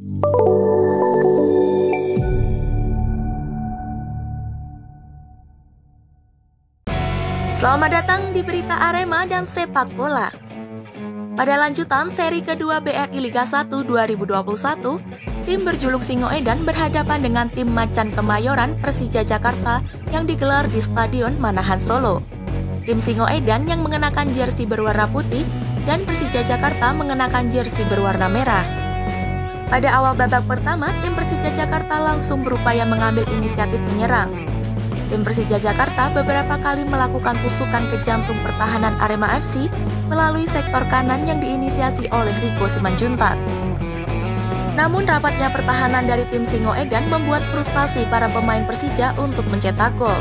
Selamat datang di Berita Arema dan Sepak Bola. Pada lanjutan seri kedua BRI Liga 1 2021, tim berjuluk Singoedan berhadapan dengan tim Macan Kemayoran Persija Jakarta yang digelar di Stadion Manahan Solo. Tim Singoedan yang mengenakan jersey berwarna putih dan Persija Jakarta mengenakan jersey berwarna merah. Pada awal babak pertama, tim Persija Jakarta langsung berupaya mengambil inisiatif menyerang. Tim Persija Jakarta beberapa kali melakukan tusukan ke jantung pertahanan Arema FC melalui sektor kanan yang diinisiasi oleh Rico Simanjuntak. Namun rapatnya pertahanan dari tim Singoedan membuat frustasi para pemain Persija untuk mencetak gol.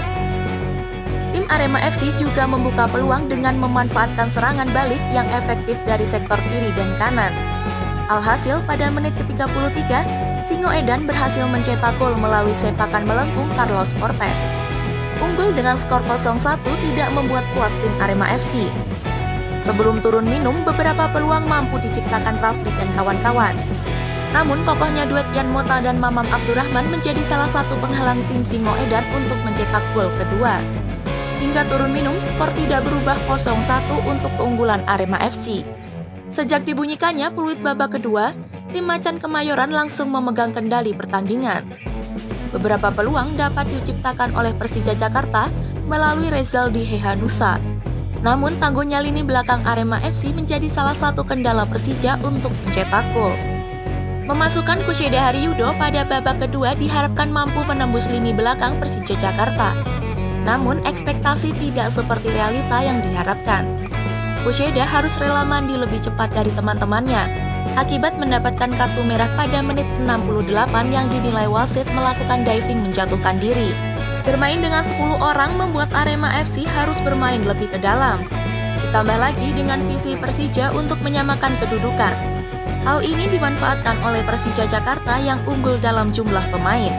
Tim Arema FC juga membuka peluang dengan memanfaatkan serangan balik yang efektif dari sektor kiri dan kanan. Alhasil pada menit ke-33, Singoedan berhasil mencetak gol melalui sepakan melengkung Carlos Cortez. Unggul dengan skor 0-1 tidak membuat puas tim Arema FC. Sebelum turun minum, beberapa peluang mampu diciptakan Rafli dan kawan-kawan. Namun kokohnya duet Yan Mota dan Mamam Abdurrahman menjadi salah satu penghalang tim Singoedan untuk mencetak gol kedua. Hingga turun minum, skor tidak berubah 0-1 untuk keunggulan Arema FC. Sejak dibunyikannya peluit babak kedua, tim Macan Kemayoran langsung memegang kendali pertandingan. Beberapa peluang dapat diciptakan oleh Persija Jakarta melalui Rezaldi Hehanusa. Namun tangguhnya lini belakang Arema FC menjadi salah satu kendala Persija untuk mencetak gol. Memasukkan Kusyeda Hariyudo pada babak kedua diharapkan mampu menembus lini belakang Persija Jakarta. Namun ekspektasi tidak seperti realita yang diharapkan. Kusyeda harus rela mandi lebih cepat dari teman-temannya akibat mendapatkan kartu merah pada menit 68 yang dinilai wasit melakukan diving menjatuhkan diri. Bermain dengan 10 orang membuat Arema FC harus bermain lebih ke dalam. Ditambah lagi dengan visi Persija untuk menyamakan kedudukan. Hal ini dimanfaatkan oleh Persija Jakarta yang unggul dalam jumlah pemain.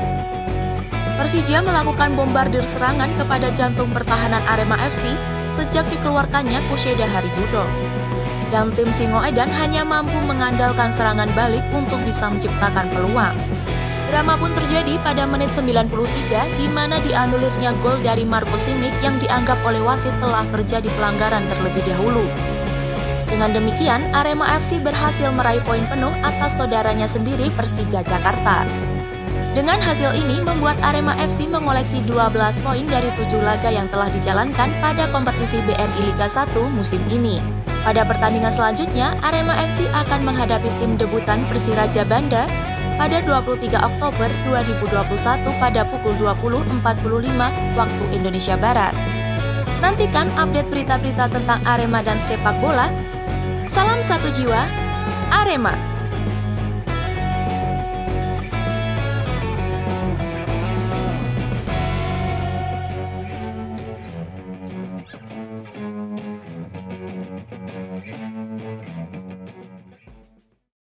Persija melakukan bombardir serangan kepada jantung pertahanan Arema FC sejak dikeluarkannya Kusyeda Hariyudo. Dan tim Singoedan hanya mampu mengandalkan serangan balik untuk bisa menciptakan peluang. Drama pun terjadi pada menit 93 di mana dianulirnya gol dari Marco Simic yang dianggap oleh wasit telah terjadi pelanggaran terlebih dahulu. Dengan demikian, Arema FC berhasil meraih poin penuh atas saudaranya sendiri Persija Jakarta. Dengan hasil ini membuat Arema FC mengoleksi 12 poin dari 7 laga yang telah dijalankan pada kompetisi BRI Liga 1 musim ini. Pada pertandingan selanjutnya, Arema FC akan menghadapi tim debutan Persiraja Banda pada 23 Oktober 2021 pada pukul 20.45 waktu Indonesia Barat. Nantikan update berita-berita tentang Arema dan sepak bola. Salam satu jiwa, Arema!